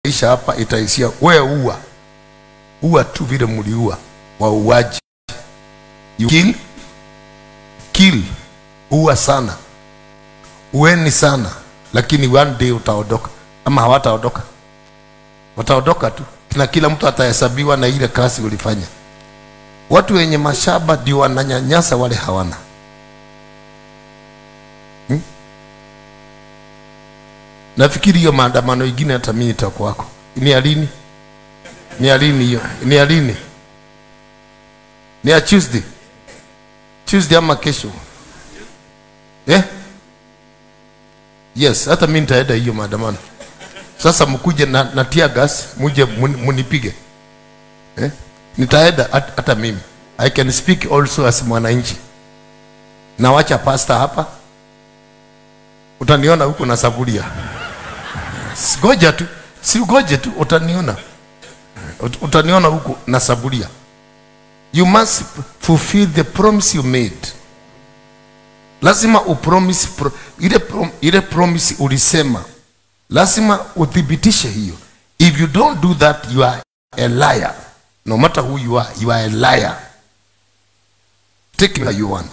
maisha hapa itaishia wewe ua tu vile mliua wauaji. You kill ua sana, ueni sana, lakini one day utaondoka. Ama hawataondoka, wataondoka tu, na kila mtu atahesabiwa na ile kazi ulifanya. Watu wenye mashamba ndio wananyanyasa wale hawana. Nafikiri hiyo maandamano ingine hata mimi nitakuwako. Ni alini? Ni alini hiyo? Ni alini? Ni ya Tuesday. Tuesday ama kesho? Yes, hata mimi nitaenda hiyo maandamano. Sasa mkuje na tear gas, muje munipige. Nitaenda hata mimi. I can speak also as mwananchi. Na wacha pasta hapa. Utaniona huko na saburia. Ngoja tu, si ugoje tu, utaniona. Utaniona huko na saburia. You must fulfill the promise you made. Lazima upromise ile promise ulisema. Lazima uthibitishe hiyo. If you don't do that, you are a liar. No matter who you are a liar. Take what you want.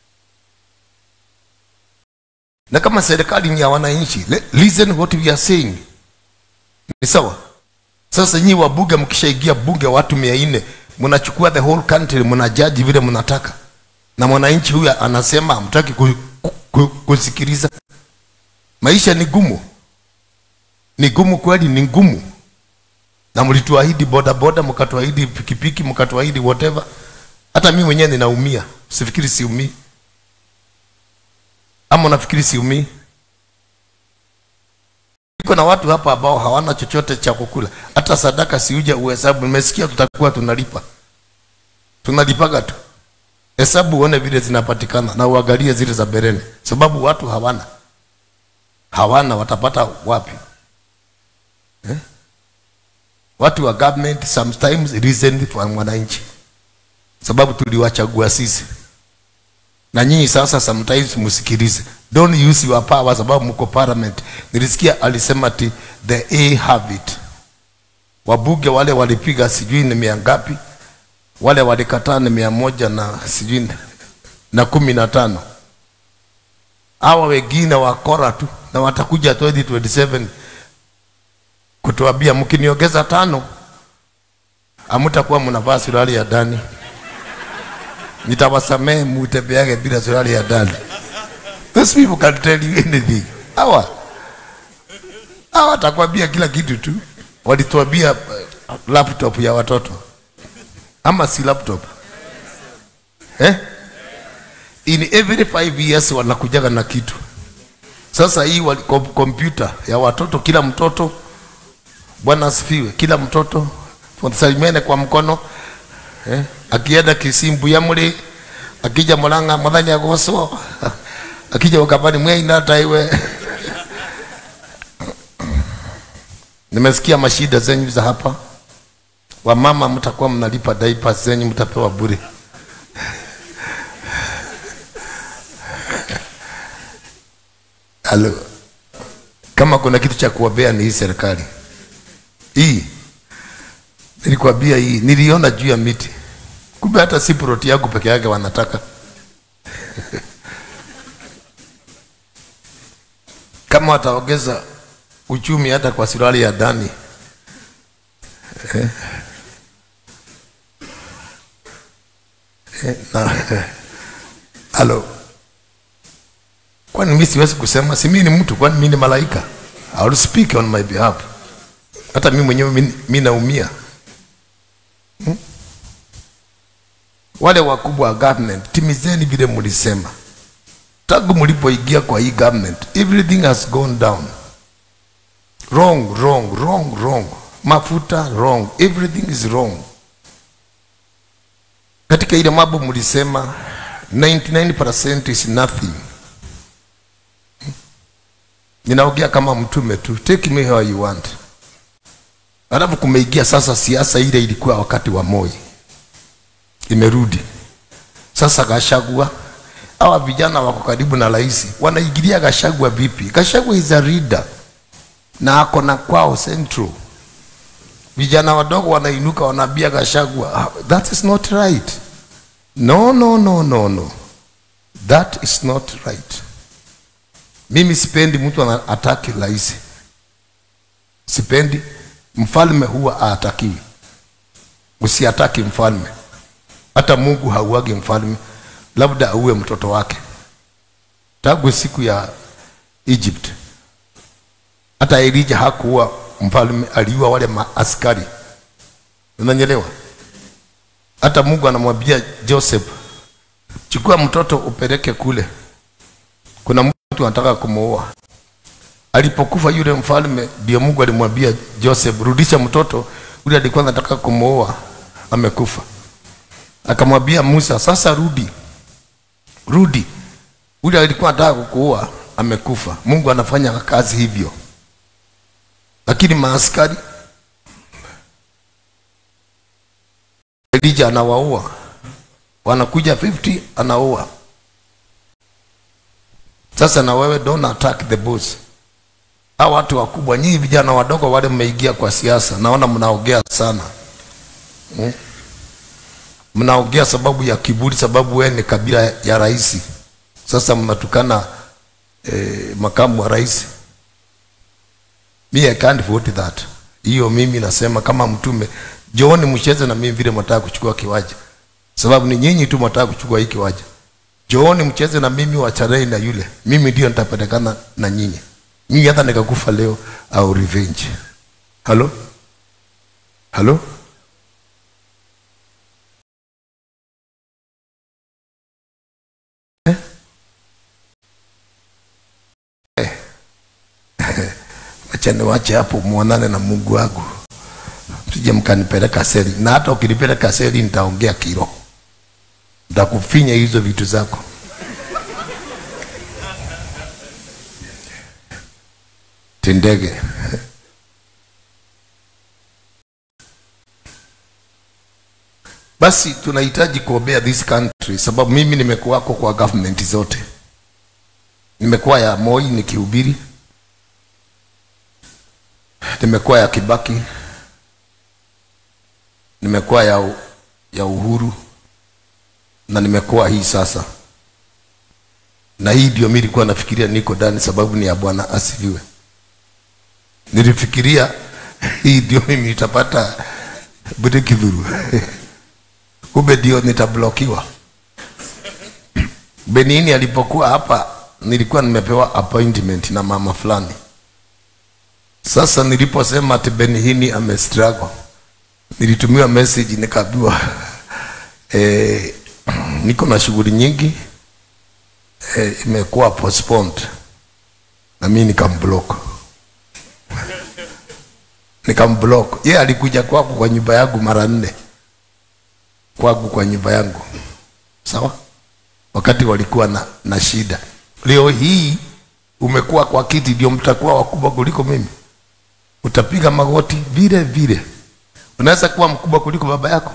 Na kama serikali ni ya wananchi, listen what we are saying. Ni sawa? Sasa nyinyi wabunge mkishaingia bunge watu 400, mnachukua the whole country, mnajaji vile mnataka. Na mwananchi huyu anasema hamtaki kusikiliza. Maisha ni gumu. Ni gumu kweli, ni ngumu. Na mlituahidi boda boda, mkatuahidi pikipiki, mkatuahidi whatever. Hata mimi mwenyewe ninaumia. Usifikiri siumii. Ama unafikiri siumii? Niko na watu hapa ambao hawana chochote cha kukula. Hata sadaka siuja uhesabu. Nimesikia tutakuwa tunalipa. Tunalipaga tu. Hesabu uone vile zinapatikana na uangalie zile za bereni. Sababu watu hawana. Hawana, watapata wapi? Watu wa government sometimes reason for mwananchi. Sababu tuliwachagua sisi. Na nyinyi sasa sometimes musikilize. Don't use your power sababu mko parliament. Nilisikia alisema ati the A have it. Wabunge wale walipiga sijui ni 100 ngapi. Wale walikataa ni 100 na sijui na 15. Hawa wengine wakora tu na watakuja 2027 kutuambia mkiniongeza 5 hamtakuwa mnavaa suruali ya ndani. Nitawasamehe mutembeage bila suruali ya ndani. Those people can tell you anything. Hawa atakwambia kila kitu tu. Walituambia laptop ya watoto. Ama si laptop. In every 5 years wanakujaga na kitu. Sasa hii kompyuta ya watoto, kila mtoto, Bwana asifiwe, kila mtoto salimiane kwa mkono. Akienda Kisimbu ya muli, akija Murang'a Muthanya Goso, akija Ukambani Mweina taiwe. Nimesikia mashida zenyu za hapa. Wamama mtakuwa mnalipa diapers zenyu mtapewa bure. Halo. Kama kuna kitu cha kuwabea ni hii serikali. Hii. Nilikwambia hii, niliona juu ya miti. Kumbe hata si proti yangu peke yake wanataka. Kama wataongeza uchumi hata kwa suruali ya ndani. Halo. Kwani mimi siwezi kusema? Si mimi ni mtu, kwani mimi ni malaika? I will speak on my behalf. Hata mimi mwenyewe mimi naumia. Wale wakubwa wa government, timizeni vile mlisema. Tangu mlipoingia kwa hii government, everything has gone down. Wrong. Mafuta wrong. Everything is wrong. Katika ile mambo mlisema 99% is nothing. Ninaongea kama mtume tu. Take me how you want. Alafu kumeingia sasa siasa ile ilikuwa wakati wa Moi. Imerudi. Sasa Gachagua, hawa vijana wako karibu na rais, wanaigilia Gachagua vipi? Gachagua is a leader. Na ako na kwao Central. Vijana wadogo wanainuka wanaambia Gachagua, that is not right. No. That is not right. Mimi sipendi mtu ataki rais. Sipendi. Mfalme huwa atakiwi. Usiataki mfalme. Hata Mungu hauagi mfalme. Labda auwe mtoto wake. Tangu siku ya Egypt. Hata Elijah hakuwa mfalme, aliua wale askari. Unanielewa? Hata Mungu anamwambia Joseph, chukua mtoto upeleke kule. Kuna mtu anataka kumuoa. Alipokufa yule mfalme, ndio Mungu alimwambia Joseph, rudisha mtoto yule alikuwa anataka kumuoa, amekufa. Akamwambia Musa, sasa rudi. Yule alikuwa anataka kukuoa, amekufa. Mungu anafanya kazi hivyo. Lakini maaskari Elijah anawaua. Wanakuja 50 anaua. Sasa na wewe don't attack the boss. Hao watu wakubwa, nyinyi vijana wadogo wale mmeingia kwa siasa, naona mnaongea sana. Mnaongea sababu ya kiburi, sababu wewe ni kabila ya rais. Sasa mnatukana makamu wa rais. I can't vote that. Hiyo mimi nasema kama mtume, jooni mcheze na mimi vile mtaka kuchukua kiwaja. Sababu ni nyinyi tu mtaka kuchukua hiki kiwaja. Jooni mcheze na mimi, wacharei na yule. Mimi ndio nitapelekana na nyinyi. Mimi hata nikakufa leo au revenge. Hello? Achane wache hapo muonane na Mungu wangu. Msije mkanipeleka seli. Na hata ukinipeleka seli nitaongea kiro. Nitakufinya hizo vitu zako. Tindege. Basi tunahitaji kuombea this country, sababu mimi nimekuwako kwa government zote. Nimekuwa ya Moi nikihubiri. Nimekuwa ya Kibaki. Nimekuwa ya Uhuru. Na nimekuwa hii sasa. Na hii ndio mimi nilikuwa nafikiria niko ndani, sababu ni ya Bwana asifiwe. Nilifikiria hii ndio mimi nitapata breakthrough. Kumbe ndio nitablokiwa. Benini alipokuwa hapa nilikuwa nimepewa appointment na mama fulani. Sasa niliposema ati Benihini amestruggle, nilitumiwa message nikaambiwa niko na shughuli nyingi, imekuwa postponed. Na mimi nikamblock. Yeye alikuja kwangu kwa nyumba yangu mara 4. Kwangu kwa nyumba yangu. Sawa? Wakati walikuwa na shida. Leo hii umekuwa kwa kiti, ndio mtakuwa wakubwa kuliko mimi. Utapiga magoti vile. Unaweza kuwa mkubwa kuliko baba yako?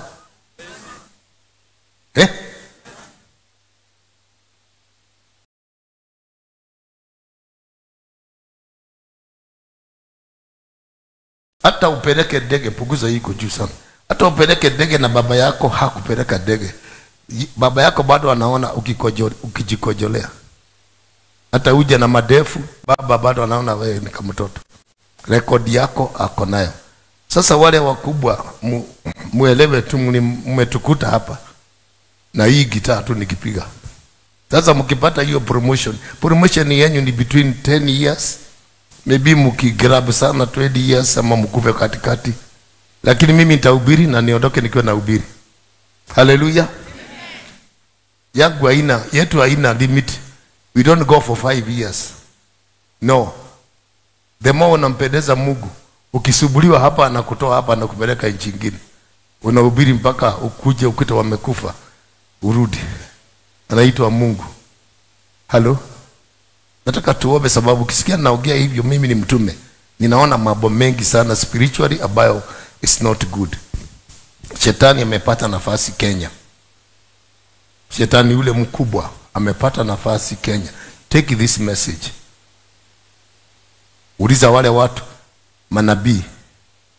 Hata upeleke ndege, punguza hiko juu sana. Hata upeleke ndege na baba yako hakupeleka ndege. Baba yako bado anaona ukijikojolea. Hata uje na madefu, baba bado anaona wewe ni kama mtoto. Rekodi yako ako nayo. Sasa wale wakubwa muelewe tu, mmetukuta hapa na hii gitaa tu nikipiga. Sasa mkipata hiyo promotion yenu ni between 10 years, maybe mkigrab sana 20 years, ama mkufe katikati. Lakini mimi nitahubiri na niondoke nikiwa na hubiri. Hallelujah. Yangu yetu haina limit. We don't go for 5 years. No. The more unampendeza Mungu, ukisubuliwa hapa na kutoa hapa na kupeleka nchi nyingine, unahubiri mpaka ukuje ukute wamekufa, urudi. Anaitwa Mungu. Hello? Nataka tuombe, sababu ukisikia naongea hivyo mimi ni mtume. Ninaona mambo mengi sana spiritually ambayo is not good. Shetani amepata nafasi Kenya. Shetani yule mkubwa amepata nafasi Kenya. Take this message. Uliza wale watu manabii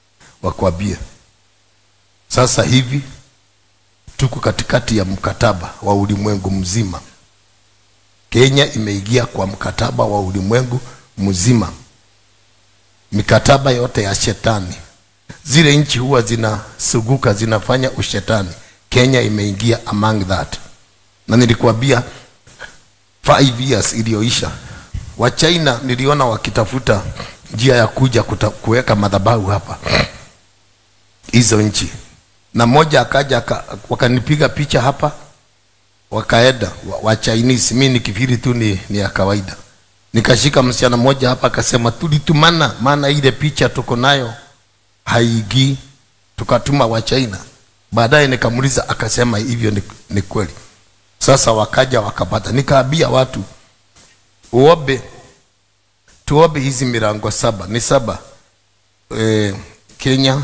wakwambie. Sasa hivi tuko katikati ya mkataba wa ulimwengu mzima. Kenya imeingia kwa mkataba wa ulimwengu mzima. Mikataba yote ya shetani, zile nchi huwa zinasuguka, zinafanya ushetani, Kenya imeingia among that. Na nilikuambia 5 years iliyoisha, wa China niliona wakitafuta njia ya kuja kuweka madhabahu hapa hizo nchi, na moja akaja wakanipiga picha hapa, wakaenda wa Chinese. Mimi nikifikiri tu ni ya kawaida. Nikashika msichana mmoja hapa akasema tulitumana, maana ile picha tuko nayo haigi, tukatuma wa China. Baadaye nikamuuliza akasema hivyo ni kweli. Sasa wakaja wakapata, nikaambia watu tuombe hizi milango 7, ni 7. Kenya,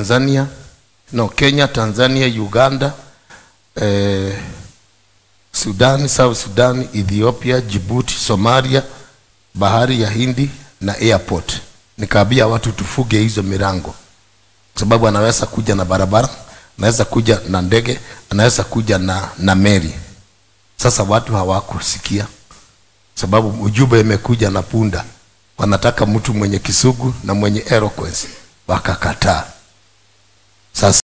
Tanzania, Uganda, Sudan, South Sudan, Ethiopia, Djibouti, Somalia, bahari ya Hindi na airport. Nikaambia watu tufuge hizo milango, sababu anaweza kuja na barabara, anaweza kuja na ndege, anaweza kuja na meli. Sasa watu hawakusikia, sababu ujumbe imekuja na punda. Wanataka mtu mwenye kisugu na mwenye eloquence, wakakataa. Sasa